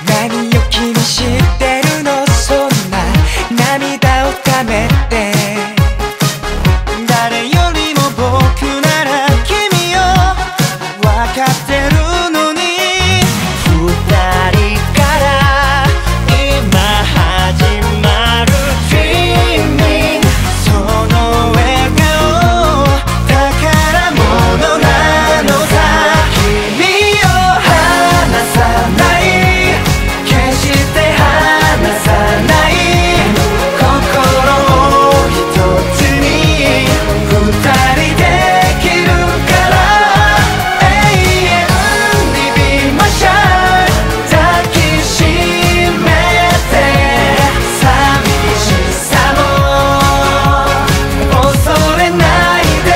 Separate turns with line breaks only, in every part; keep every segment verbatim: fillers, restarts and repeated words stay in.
何を気にしてるの、そんな涙をためて。誰よりも僕なら君を分かってるのに、二人から今始まる Dreaming、 その笑顔宝物なのさ。君を離さない、決して離さない、心を一つに二人できるから、永遠に Be my shine、 抱きしめて、寂しさも恐れないで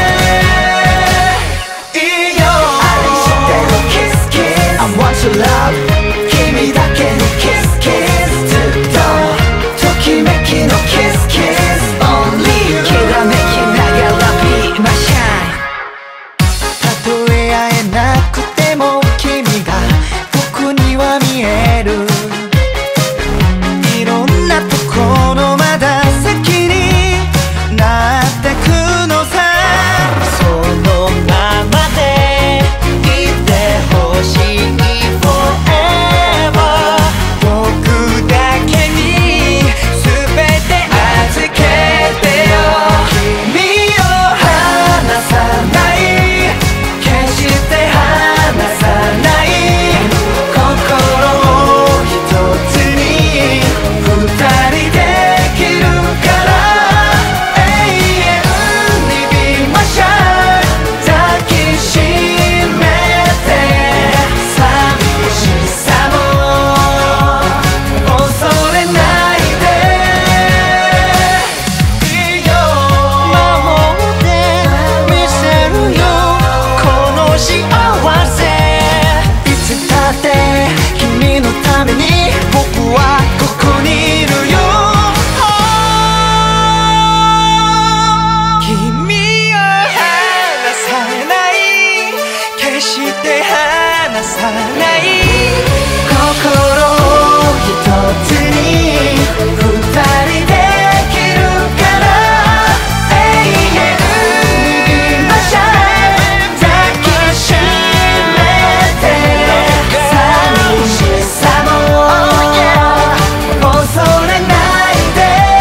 いいよ。愛してる Kiss Kiss I want your love、 君だけの Kiss Kiss、 ずっとときめきの Kiss Kiss Only you、 きらめきながら Be my shine。 たとえ会えなくても君が僕には見える。いろんなところまだ先になってくのさ。そのままでいてほしい Forever、 僕だけに全て預けてよ。君を離さない、決して離さない、心を一つに二人できるから、永遠に Be my shine、 抱きしめて、寂しさも恐れないでいいよ。守ってみせるよこの幸せ、いつだって君のために僕はここにいるよ。君を離さない、決して離さない、心を一つに二人できるから、永遠に Be my shine、 抱きしめて、寂しさも恐れないで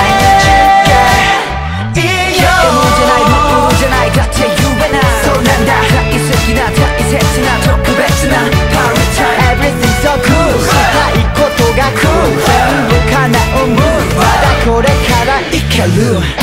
いいよ。絵文じゃないものじゃないだって言えない、そうなんだ。大好きな大切な特別な Paradise Everything's so cool、 したいことがcool、全部叶うムード、まだこれからいける。